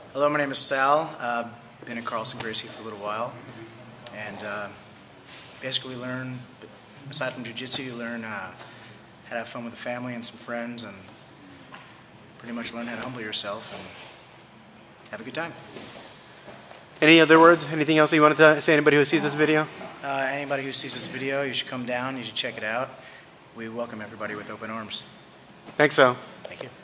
Hello, my name is Sal. Been in Carlson Gracie for a little while, and basically learn, aside from jiu-jitsu, you learn how to have fun with the family and some friends, and pretty much learn how to humble yourself and have a good time. Any other words? Anything else you wanted to say to anybody who sees this video? Anybody who sees this video, you should come down, you should check it out. We welcome everybody with open arms. Thanks, Sal. Thank you.